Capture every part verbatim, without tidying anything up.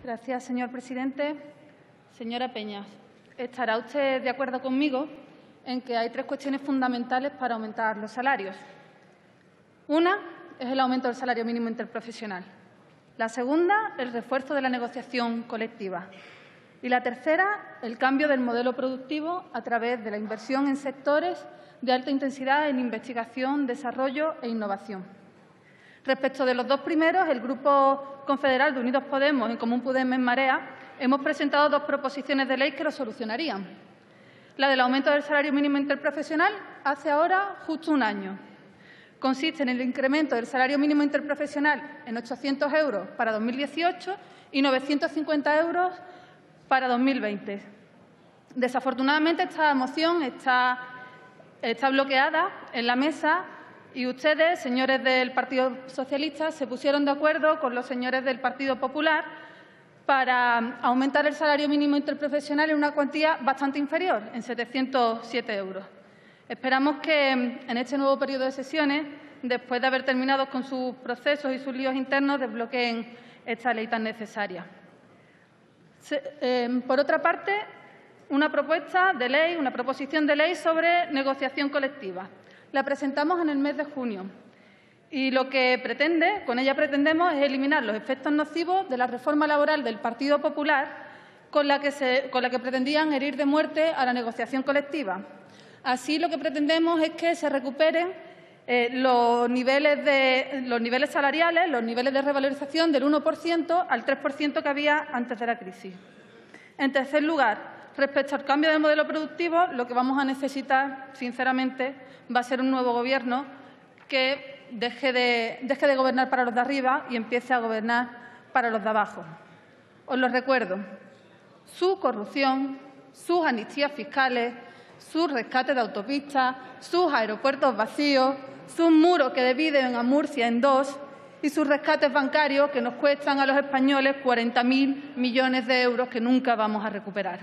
Gracias, señor presidente. Señora Peñas, ¿estará usted de acuerdo conmigo en que hay tres cuestiones fundamentales para aumentar los salarios? Una es el aumento del salario mínimo interprofesional. La segunda, el refuerzo de la negociación colectiva. Y la tercera, el cambio del modelo productivo a través de la inversión en sectores de alta intensidad en investigación, desarrollo e innovación. Respecto de los dos primeros, el Grupo Confederal de Unidos Podemos y Común Podemos en Marea hemos presentado dos proposiciones de ley que lo solucionarían. La del aumento del salario mínimo interprofesional hace ahora justo un año. Consiste en el incremento del salario mínimo interprofesional en ochocientos euros para dos mil dieciocho y novecientos cincuenta euros para dos mil veinte. Desafortunadamente, esta moción está, está bloqueada en la mesa y ustedes, señores del Partido Socialista, se pusieron de acuerdo con los señores del Partido Popular para aumentar el salario mínimo interprofesional en una cuantía bastante inferior, en setecientos siete euros. Esperamos que en este nuevo periodo de sesiones, después de haber terminado con sus procesos y sus líos internos, desbloqueen esta ley tan necesaria. Se, eh, por otra parte, una propuesta de ley, una proposición de ley sobre negociación colectiva. La presentamos en el mes de junio y lo que pretende, con ella pretendemos, es eliminar los efectos nocivos de la reforma laboral del Partido Popular con la que, se, con la que pretendían herir de muerte a la negociación colectiva. Así, lo que pretendemos es que se recuperen eh, los, niveles de, los niveles salariales, los niveles de revalorización del uno por ciento al tres por ciento que había antes de la crisis. En tercer lugar, respecto al cambio del modelo productivo, lo que vamos a necesitar, sinceramente, va a ser un nuevo Gobierno que deje de, deje de gobernar para los de arriba y empiece a gobernar para los de abajo. Os lo recuerdo, su corrupción, sus amnistías fiscales, sus rescates de autopistas, sus aeropuertos vacíos, sus muros que dividen a Murcia en dos y sus rescates bancarios que nos cuestan a los españoles cuarenta mil millones de euros que nunca vamos a recuperar.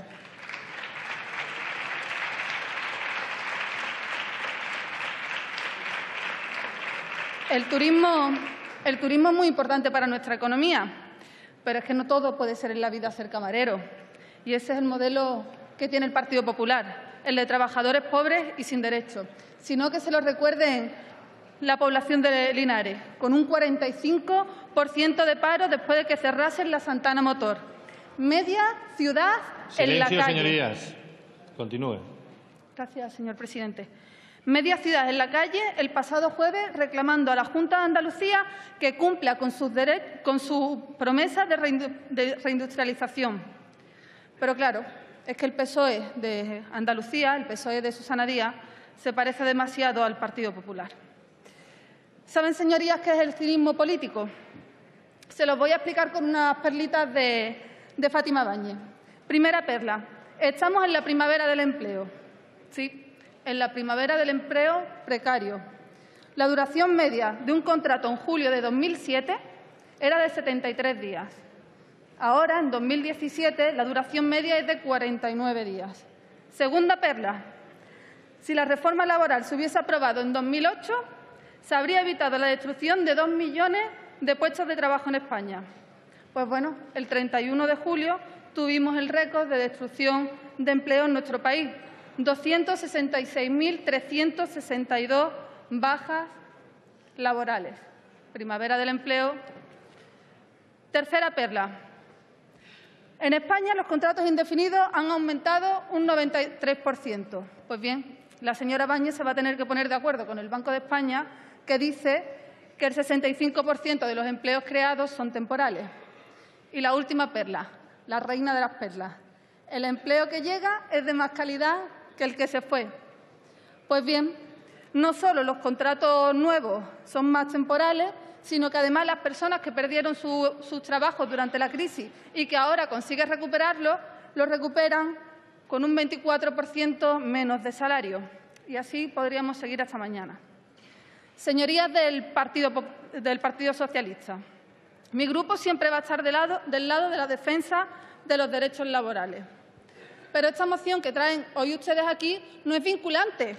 El turismo, el turismo es muy importante para nuestra economía, pero es que no todo puede ser en la vida ser camarero. Y ese es el modelo que tiene el Partido Popular, el de trabajadores pobres y sin derechos, sino que se lo recuerden la población de Linares, con un cuarenta y cinco por ciento de paro después de que cerrasen la Santana Motor. Media ciudad en la calle. Silencio, señorías. Continúe. Gracias, señor presidente. Media ciudad en la calle el pasado jueves reclamando a la Junta de Andalucía que cumpla con sus, con sus promesas de, reindu de reindustrialización. Pero claro, es que el P S O E de Andalucía, el P S O E de Susana Díaz, se parece demasiado al Partido Popular. ¿Saben, señorías, qué es el cinismo político? Se los voy a explicar con unas perlitas de, de Fátima Báñez. Primera perla. Estamos en la primavera del empleo. Sí, en la primavera del empleo precario. La duración media de un contrato en julio de dos mil siete era de setenta y tres días. Ahora, en dos mil diecisiete, la duración media es de cuarenta y nueve días. Segunda perla. Si la reforma laboral se hubiese aprobado en dos mil ocho, se habría evitado la destrucción de dos millones de puestos de trabajo en España. Pues bueno, el treinta y uno de julio tuvimos el récord de destrucción de empleo en nuestro país. doscientas sesenta y seis mil trescientas sesenta y dos bajas laborales. Primavera del empleo. Tercera perla. En España los contratos indefinidos han aumentado un noventa y tres por ciento. Pues bien, la señora Báñez se va a tener que poner de acuerdo con el Banco de España, que dice que el sesenta y cinco por ciento de los empleos creados son temporales. Y la última perla, la reina de las perlas. El empleo que llega es de más calidad que el que se fue. Pues bien, no solo los contratos nuevos son más temporales, sino que además las personas que perdieron su, sus trabajos durante la crisis y que ahora consiguen recuperarlos, los recuperan con un veinticuatro por ciento menos de salario. Y así podríamos seguir hasta mañana. Señorías del Partido, del Partido Socialista, mi grupo siempre va a estar del lado, del lado de la defensa de los derechos laborales. Pero esta moción que traen hoy ustedes aquí no es vinculante.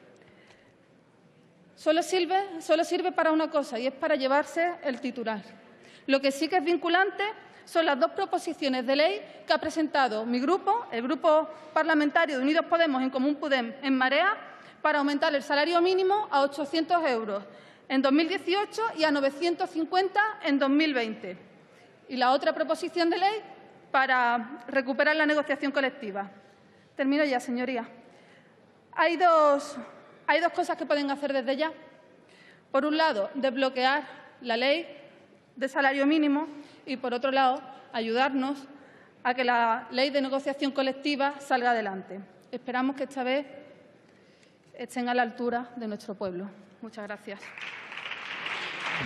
Solo sirve, solo sirve para una cosa, y es para llevarse el titular. Lo que sí que es vinculante son las dos proposiciones de ley que ha presentado mi grupo, el Grupo Parlamentario de Unidos Podemos, En Común Podem, En Marea, para aumentar el salario mínimo a ochocientos euros en dos mil dieciocho y a novecientos cincuenta en dos mil veinte. Y la otra proposición de ley para recuperar la negociación colectiva. Termino ya, señoría. Hay dos, hay dos cosas que pueden hacer desde ya. Por un lado, desbloquear la ley de salario mínimo y, por otro lado, ayudarnos a que la ley de negociación colectiva salga adelante. Esperamos que esta vez estén a la altura de nuestro pueblo. Muchas gracias.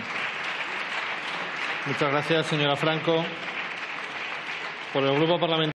Muchas gracias, señora Franco. Por el Grupo Parlamentario